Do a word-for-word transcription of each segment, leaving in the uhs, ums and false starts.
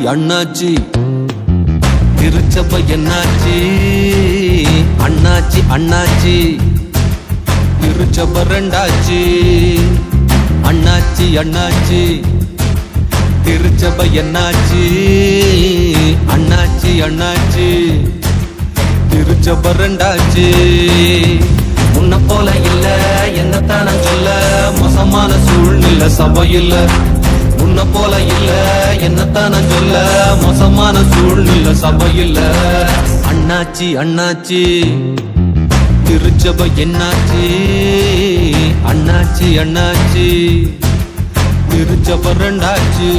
அண்ணாச்சி திருச்சபை என்னாச்சி அண்ணாச்சி அண்ணாச்சி திருச்சபை ரெண்டாச்சி அண்ணாச்சி அண்ணாச்சி திருச்சபை என்னாச்சி அண்ணாச்சி அண்ணாச்சி திருச்சபை ரெண்டாச்சி முன்ன போல இல்ல என்னத்தான சொல்ல மோசமான சூழ்நிலை சபையில் முன்ன போல இல்ல என்னத்தான சொல்ல மோசமான சூழ்நிலை சபையில் அண்ணாச்சி அண்ணாச்சி திருச்சபை என்னாச்சி அண்ணாச்சி அண்ணாச்சி திருச்சபை ரெண்டாச்சி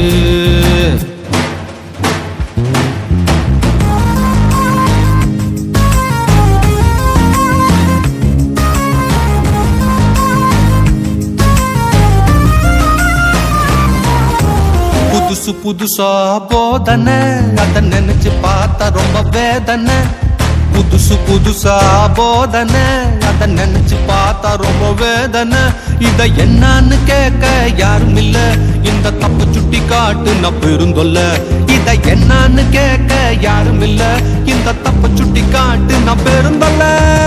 புதுசு புதுசா போதனை அத நினைச்சு பார்த்தா ரொம்ப வேதனை புதுசு புதுசா போதனை அத நினைச்சு பார்த்தா ரொம்ப வேதனை இத என்னன்னு கேட்க யாரும் இல்ல இந்த தப்பு சுட்டி காட்டு நான் பெருந்தொல்ல இத என்னன்னு கேட்க யாரும் இல்ல இந்த தப்பு சுட்டி காட்டு நான் பெருந்தொல்ல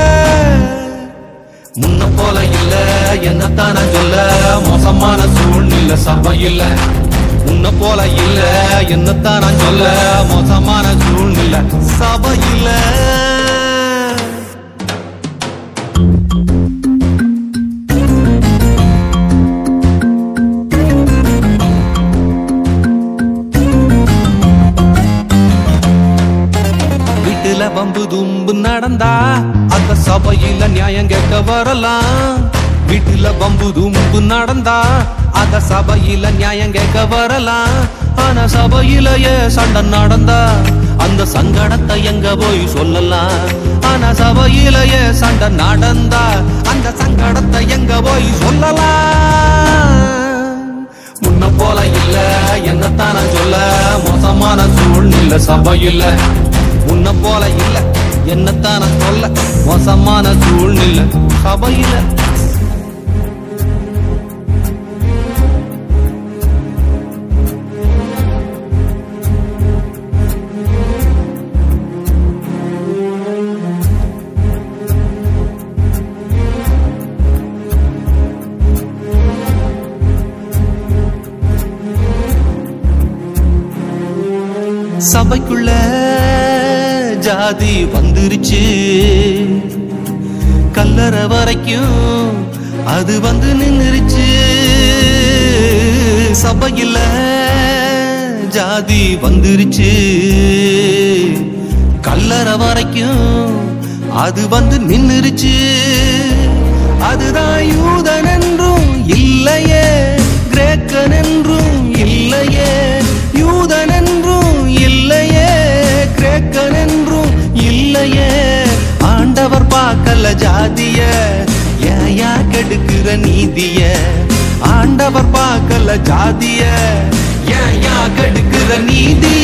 முன்ன போல இல்ல என்னத்தான சொல்ல மோசமான சூழ்நிலை சபையில் முன்ன போல இல்ல என்னத்தான் நான் சொல்ல மோசமான சூழ்நிலை சபையில வீட்டுல வம்பு தும்பு நடந்தா அந்த சபையில நியாயம் கேட்க வரலாம் வீட்டுல வம்பு தும்பு நடந்தா அத சபையில நியாயம் கேட்க வரலாம் ஆனா சபையிலேயே சண்டை நடந்தா அந்த சங்கடத்தை எங்க போய் சொல்லலாம் ஆனா சபையிலேயே சண்டை நடந்தா அந்த சங்கடத்தை எங்க போய் சொல்லலாம் முன்ன போல இல்ல என்னத்தான சொல்ல மோசமான சூழ்நிலை சபையில் முன்ன போல இல்ல என்னத்தான சொல்ல மோசமான சூழ்நிலை சபையில சபைக்குள்ள ஜாதி வந்துருச்சு கல்லறை வரைக்கும் அது வந்து நின்னுருச்சு சபையில ஜாதி வந்துருச்சு கல்லறை வரைக்கும் அது வந்து நின்னுருச்சு அதுதான் யூதன் என்றும் இல்லையே கிரேக்கன் என்றும் இல்லையே யூதன் என்றும் இல்லையே கிரேக்கன் என்றும் இல்லையே ஆண்டவர் பார்க்கல ஜாதிய ஏயா கெடுக்கிற நீதிய ஆண்டவர் பார்க்கல ஜாதிய ஏயா கெடுக்கிற நீதிய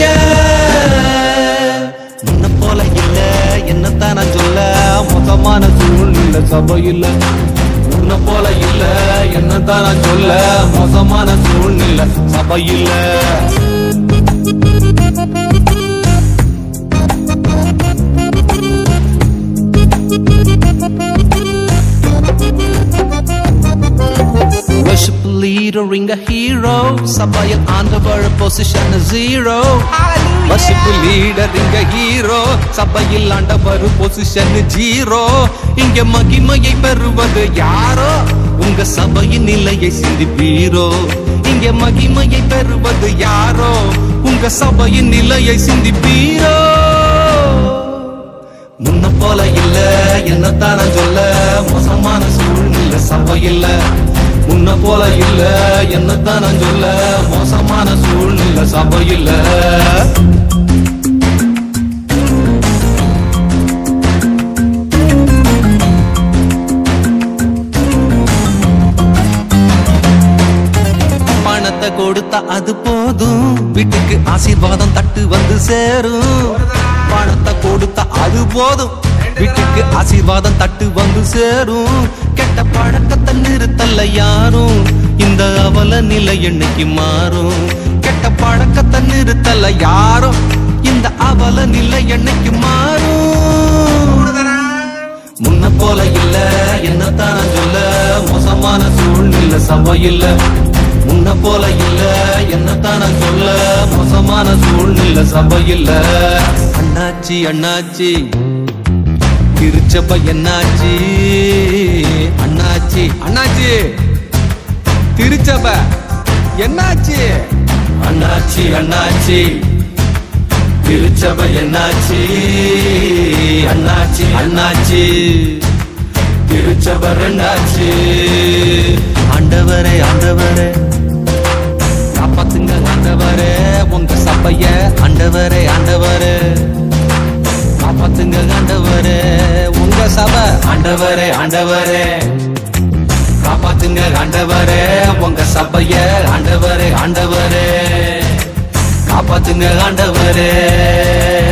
முன்ன போல இல்ல என்னத்தான சொல்ல மோசமான சூழ்நிலை சபையில் முன்ன போல இல்ல என்னத்தான சொல்ல மோசமான சூழ்நிலை சபையில் Worship leader ring a hero சபையில் ஆண்டவர் position zero Worship leader ring a hero சபையில் ஆண்டவர் position zero இங்க மகிமையை பெறுவது யாரோ உங்க சபையின் நிலையை சிந்திப்பீரோ இங்க மகிமையை பெறுவது யாரோ உங்க சபையின் நிலையை சிந்திப்பீரோ முன்ன போல இல்ல என்னத்தான சொல்ல மோசமான சூழ்நிலை சபையில் முன்ன போல இல்ல என்னத்தான சொல்ல மோசமான சூழ்நிலை சபையில் பணத்தை கொடுத்தா அது போதும் வீட்டுக்கு ஆசீர்வாதம் தட்டு வந்து சேரும் பணத்தை கொடுத்தா அது போதும் வீட்டுக்கு ஆசீர்வாதம் தட்டு வந்து சேரும் கெட்ட பழக்கத்தை நிறுத்தல்ல யாரும் இந்த அவல நிலை என்னைக்கு மாறும் கெட்ட கெட்ட பழக்கத்தை நிறுத்தல யாரும். இந்த அவல நிலை என்னைக்கு மாறும்? முன்ன போல இல்ல என்னத்தான சொல்ல, மோசமான சூழ்நிலை சபை இல்ல. முன்ன போல இல்ல என்னத்தான சொல்ல, மோசமான சூழ்நிலை சபை இல்ல. அண்ணாச்சி அண்ணாச்சி திருச்சபை என்னாச்சி? அண்ணாச்சி அண்ணாச்சி திருச்சபை என்னாச்சி? அண்ணாச்சி அண்ணாச்சி திருச்சபை என்னாச்சி? அண்ணாச்சி அண்ணாச்சி திருச்சபை ரெண்டாச்சி. ஆண்டவரே ஆண்டவரே காப்பாத்துங்க ஆண்டவரே உங்க சபைய. ஆண்டவரே ஆண்டவரே காப்பாத்துங்க ஆண்டவரே உங்க சபை. ஆண்டவரே ஆண்டவரே காப்பாத்துங்க ஆண்டவரே உங்க சபைய. ஆண்டவரே ஆண்டவரே காப்பாத்துங்க ஆண்டவரே.